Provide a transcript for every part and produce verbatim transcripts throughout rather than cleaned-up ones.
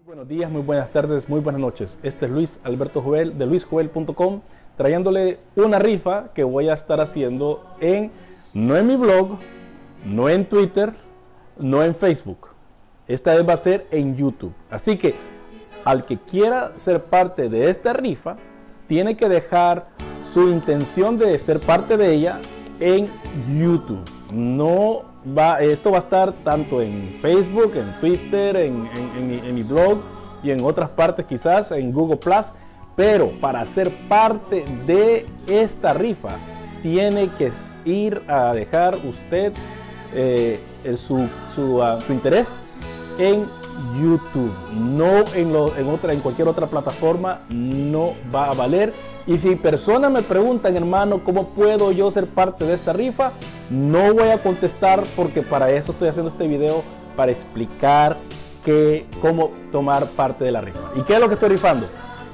Buenos días, muy buenas tardes, muy buenas noches. Este es Luis Alberto Joel de luis joel punto com, trayéndole una rifa que voy a estar haciendo en, no en mi blog, no en Twitter, no en Facebook. Esta vez va a ser en YouTube. Así que al que quiera ser parte de esta rifa, tiene que dejar su intención de ser parte de ella en YouTube. No va, esto va a estar tanto en Facebook, en Twitter, en, en, en, mi, en mi blog y en otras partes, quizás en Google Plus. Pero para ser parte de esta rifa, tiene que ir a dejar usted eh, su, su, uh, su interés en YouTube, no en, lo, en, otra, en cualquier otra plataforma. No va a valer. Y si personas me preguntan, hermano, ¿cómo puedo yo ser parte de esta rifa? No voy a contestar, porque para eso estoy haciendo este video, para explicar que, cómo tomar parte de la rifa. ¿Y qué es lo que estoy rifando?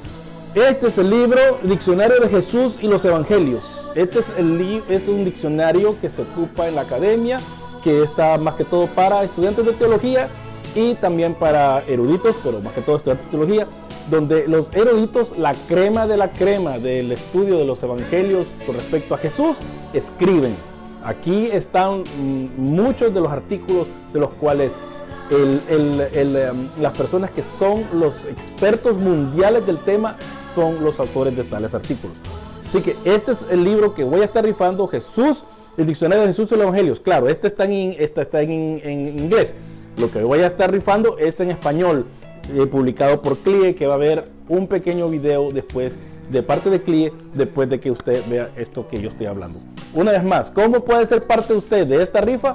Este es el libro Diccionario de Jesús y los Evangelios. Este es, el, es un diccionario que se ocupa en la academia, que está más que todo para estudiantes de teología y también para eruditos, pero más que todo estudiantes de teología, donde los eruditos, la crema de la crema del estudio de los evangelios con respecto a Jesús, escriben. Aquí están mm, muchos de los artículos de los cuales el, el, el, um, las personas que son los expertos mundiales del tema son los autores de tales artículos. Así que este es el libro que voy a estar rifando, Jesús, el Diccionario de Jesús y los Evangelios. Claro, este está en, este está en, en inglés. Lo que voy a estar rifando es en español, eh, publicado por C L I E, que va a haber un pequeño video después de parte de C L I E, después de que usted vea esto que yo estoy hablando. Una vez más, ¿cómo puede ser parte usted de esta rifa?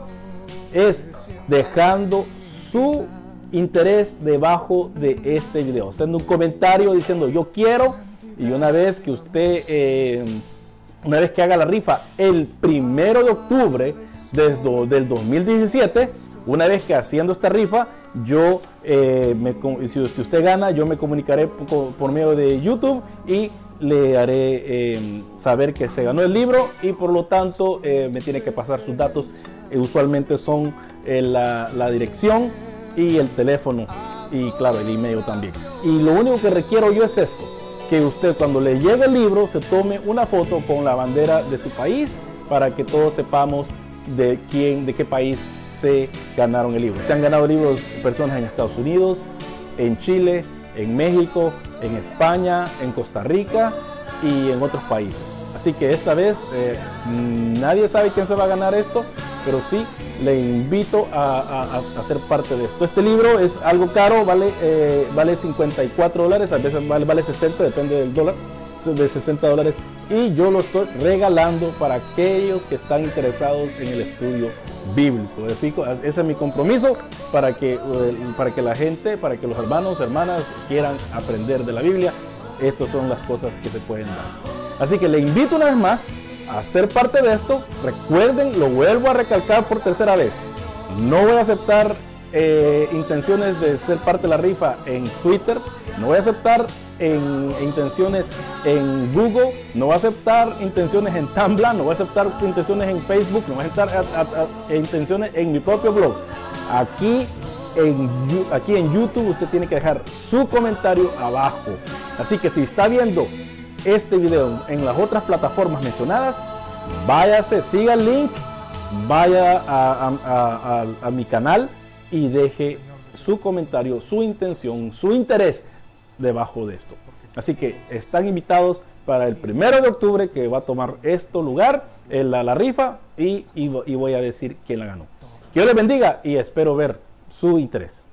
Es dejando su interés debajo de este video, haciendo un comentario diciendo yo quiero, y una vez que usted... Eh, Una vez que haga la rifa el primero de octubre desde del dos mil diecisiete, una vez que haciendo esta rifa, yo, eh, me, si usted gana, yo me comunicaré por, por medio de YouTube y le haré eh, saber que se ganó el libro, y por lo tanto eh, me tiene que pasar sus datos. Eh, usualmente son eh, la, la dirección y el teléfono, y claro, el email también. Y lo único que requiero yo es esto: que usted, cuando le llegue el libro, se tome una foto con la bandera de su país, para que todos sepamos de quién, de qué país se ganaron el libro. Se han ganado libros personas en Estados Unidos, en Chile, en México, en España, en Costa Rica y en otros países. Así que esta vez eh, nadie sabe quién se va a ganar esto, pero sí le invito a, a, a ser parte de esto. Este libro es algo caro, vale, eh, vale cincuenta y cuatro dólares, a veces vale, vale sesenta, depende del dólar, de sesenta dólares, y yo lo estoy regalando para aquellos que están interesados en el estudio bíblico. Así, ese es mi compromiso, para que, para que la gente, para que los hermanos, hermanas quieran aprender de la Biblia. Estas son las cosas que se pueden dar. Así que le invito una vez más a ser parte de esto. Recuerden, lo vuelvo a recalcar por tercera vez, no voy a aceptar eh, intenciones de ser parte de la rifa en Twitter, no voy a aceptar en, intenciones en Google, no voy a aceptar intenciones en Tumblr, no voy a aceptar intenciones en Facebook, no voy a aceptar a, a, a, intenciones en mi propio blog. Aquí en, aquí en YouTube usted tiene que dejar su comentario abajo. Así que si está viendo este video en las otras plataformas mencionadas, váyase, siga el link, vaya a, a, a, a, a mi canal y deje su comentario, su intención, su interés debajo de esto. Así que están invitados para el primero de octubre, que va a tomar esto lugar en la, la rifa, y, y, y voy a decir quién la ganó. Que Dios les bendiga y espero ver su interés.